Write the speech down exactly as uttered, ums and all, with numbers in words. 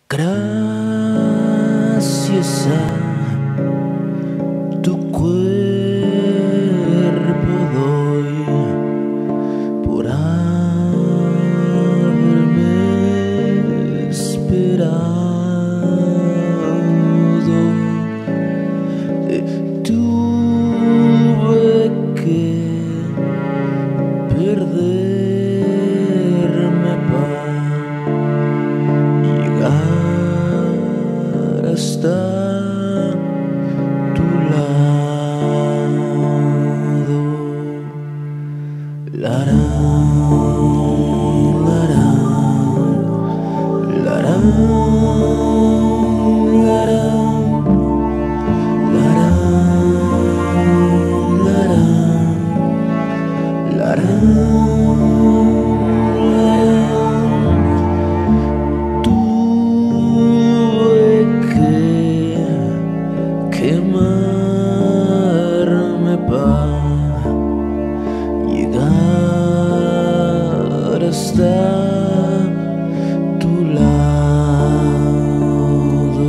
Gracias a tu cuerpo doy por haberme esperado. Eh, tuve que perderme para llegar hasta tu lado. Lara, lara, lara, lara, lara, lara, lara. Quemarme para llegar hasta tu lado.